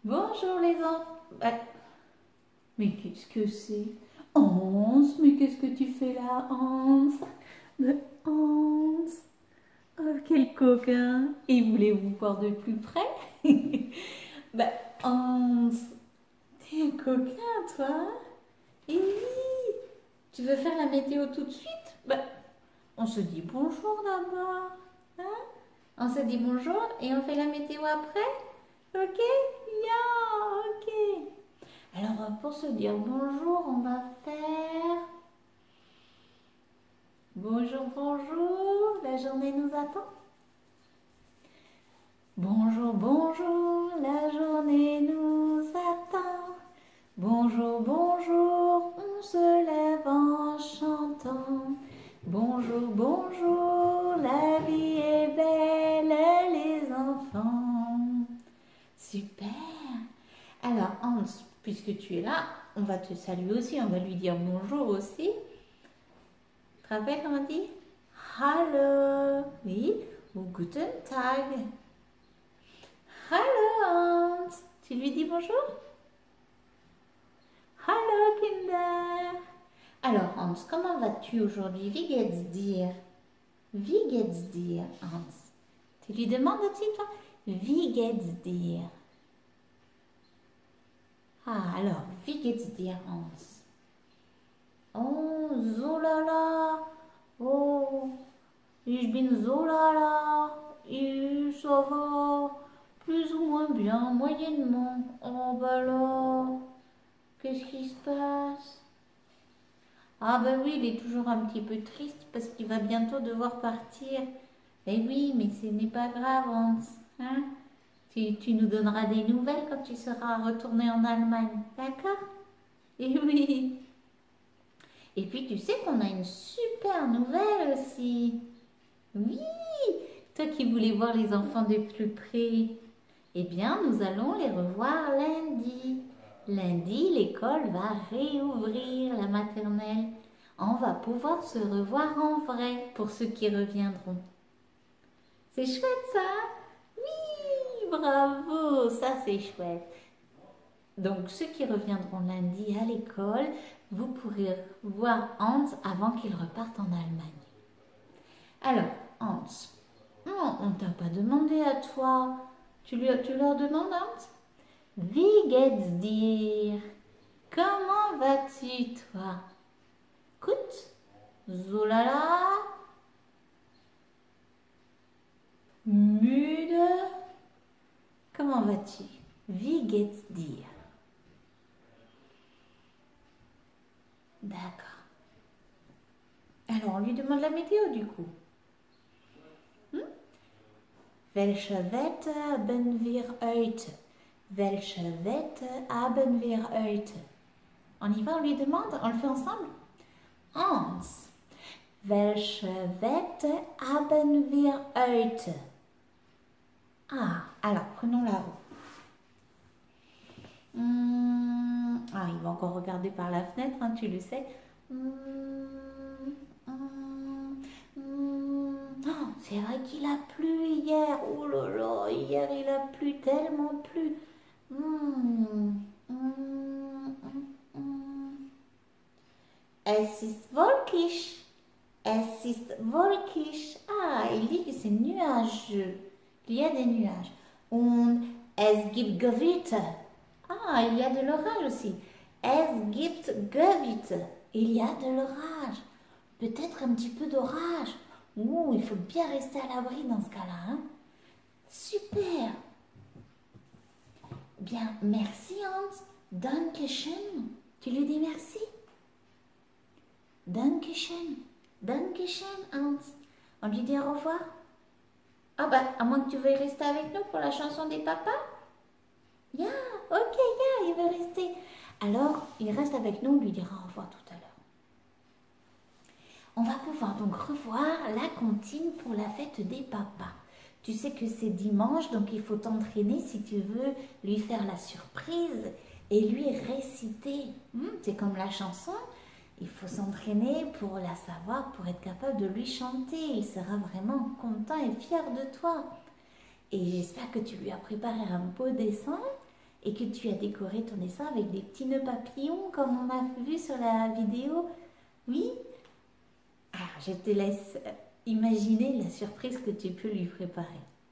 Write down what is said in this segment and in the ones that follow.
Bonjour les enfants. Mais qu'est-ce que c'est? Hans, mais qu'est-ce que tu fais là, Hans? Mais Hans, oh, quel coquin! Et voulez-vous voir de plus près? Ben, Hans, t'es un coquin, toi? Et oui! Tu veux faire la météo tout de suite? Ben, on se dit bonjour d'abord. Hein? On se dit bonjour et on fait la météo après? Ok? Yeah, ok. Alors, pour se dire bonjour, on va faire bonjour, bonjour, la journée nous attend. Bonjour, bonjour, la journée nous attend. Bonjour, bonjour, on se lève en chantant. Bonjour, bonjour, la vie est belle, les enfants. Super. Alors, Hans, puisque tu es là, on va te saluer aussi, on va lui dire bonjour aussi. Tu te rappelles comment on dit? Hallo, oui, ou guten Tag. Hallo Hans, tu lui dis bonjour? Hallo Kinder. Alors Hans, comment vas-tu aujourd'hui? Wie geht's dir? Wie geht's dir, Hans? Tu lui demandes aussi toi? Wie geht's dir? Ah, alors, wie geht's dir, Hans? Oh, so lala. Oh, ich bin so lala. Et ça va plus ou moins bien, moyennement. Oh, bah alors, qu'est-ce qui se passe? Ah, bah oui, il est toujours un petit peu triste parce qu'il va bientôt devoir partir. Eh oui, mais ce n'est pas grave, Hans. Hein? Tu nous donneras des nouvelles quand tu seras retourné en Allemagne, d'accord? Eh oui. Et puis tu sais qu'on a une super nouvelle aussi. Oui, toi qui voulais voir les enfants de plus près. Eh bien, nous allons les revoir lundi. Lundi, l'école va réouvrir la maternelle. On va pouvoir se revoir en vrai pour ceux qui reviendront. C'est chouette ça? Oui, bravo, ça c'est chouette. Donc, ceux qui reviendront lundi à l'école, vous pourrez voir Hans avant qu'il reparte en Allemagne. Alors, Hans, on ne t'a pas demandé à toi. Tu leur demandes, Hans? Wie geht's dir? Comment vas-tu, toi? Gut? So lala? Müde? Comment vas-tu? Wie geht's dir? D'accord. Alors, on lui demande la météo du coup. Welche Wetter haben wir heute? Welche Wetter haben wir heute? On y va, on lui demande, on le fait ensemble? Hans, welche Wetter haben wir heute? Ah, alors prenons la roue. Ah, il va encore regarder par la fenêtre, hein, tu le sais. Oh, c'est vrai qu'il a plu hier. Oh là là, hier il a plu, tellement plu. Es ist wolkig. Es ist wolkig. Ah, il dit que c'est nuageux. Il y a des nuages. Und es gibt Gewitter. Ah, il y a de l'orage aussi. Es gibt Gewitter. Il y a de l'orage. Peut-être un petit peu d'orage. Ouh, il faut bien rester à l'abri dans ce cas-là. Hein? Super. Bien, merci Hans. Dankeschön. Tu lui dis merci? Dankeschön. Dankeschön Hans. On lui dit au revoir? Ah bah, à moins que tu veuilles rester avec nous pour la chanson des papas? Ya, ok, ya, il veut rester. Alors, il reste avec nous, on lui dira au revoir tout à l'heure. On va pouvoir donc revoir la comptine pour la fête des papas. Tu sais que c'est dimanche, donc il faut t'entraîner si tu veux lui faire la surprise et lui réciter. C'est comme la chanson, il faut s'entraîner pour la savoir, pour être capable de lui chanter. Il sera vraiment content et fier de toi. Et j'espère que tu lui as préparé un beau dessin et que tu as décoré ton dessin avec des petits nœuds papillons comme on a vu sur la vidéo. Oui? Alors, je te laisse imaginer la surprise que tu peux lui préparer.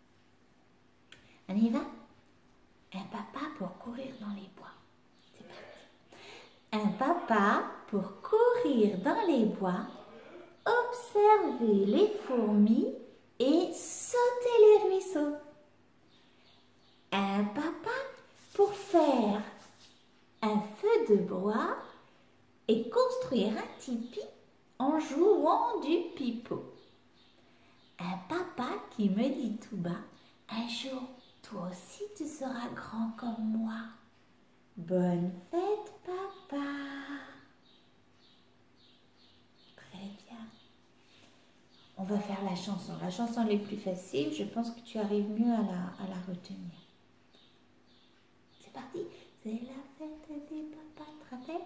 On y va? Un papa pour courir dans les bois. C'est parti. Un papa pour courir dans les bois, observer les fourmis et sauter les ruisseaux. Un papa pour faire un feu de bois et construire un tipi en jouant du pipeau. Un papa qui me dit tout bas, un jour, toi aussi tu seras grand comme moi. Bonne fête, papa. Très bien. On va faire la chanson. La chanson est plus facile. Je pense que tu arrives mieux à la retenir. C'est parti. C'est la fête des papas, tu te rappelles?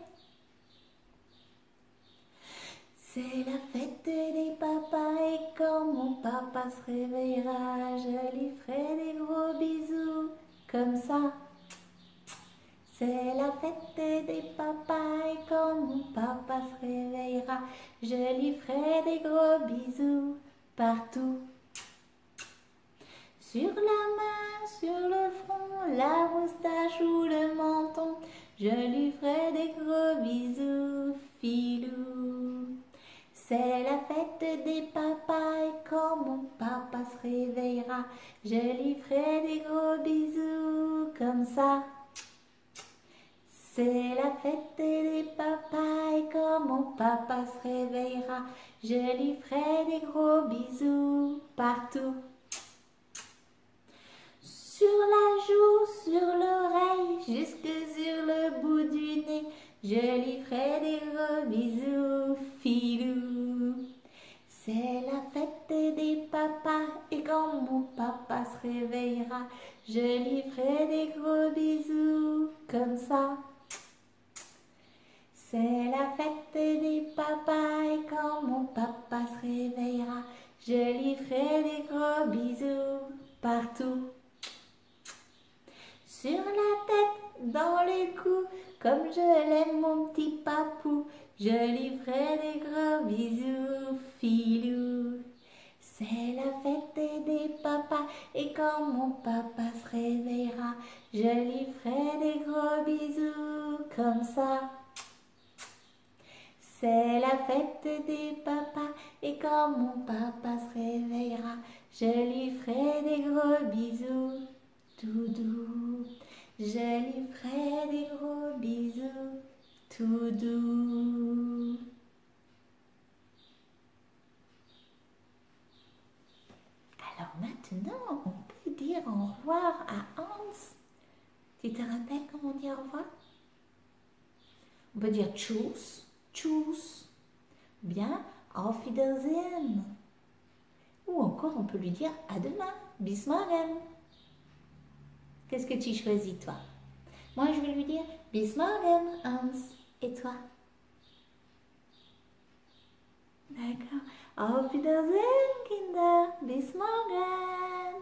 C'est la fête des papas et quand mon papa se réveillera, je lui ferai des gros bisous comme ça. C'est la fête des papas et quand mon papa se réveillera, je lui ferai des gros bisous partout. Sur la main, sur le front, la moustache ou le menton, je lui ferai des gros bisous, filou. C'est la fête des papas et quand mon papa se réveillera, je lui ferai des gros bisous comme ça. C'est la fête des papas et quand mon papa se réveillera, je lui ferai des gros bisous partout. Sur la joue, sur l'oreille, jusque sur le bout du nez, je lui ferai des gros bisous, filou. C'est la fête des papas et quand mon papa se réveillera, je lui ferai des gros bisous comme ça. C'est la fête des papas et quand mon papa se réveillera, je lui ferai des gros bisous partout. Sur la tête, dans le cou, comme je l'aime mon petit papou, je lui ferai des gros bisous, filou. C'est la fête des papas et quand mon papa se réveillera, je lui ferai des gros bisous comme ça. C'est la fête des papas et quand mon papa se réveillera, je lui ferai des gros bisous tout doux. Je lui ferai des gros bisous tout doux. Alors maintenant, on peut dire au revoir à Hans. Tu te rappelles comment on dit au revoir? On peut dire tchuss. Tchuss, bien, auf Wiedersehen. Ou encore, on peut lui dire à demain, bis morgen. Qu'est-ce que tu choisis, toi? Moi, je vais lui dire bis morgen, Hans. Et toi? D'accord. Auf Wiedersehen, Kinder. Bis morgen.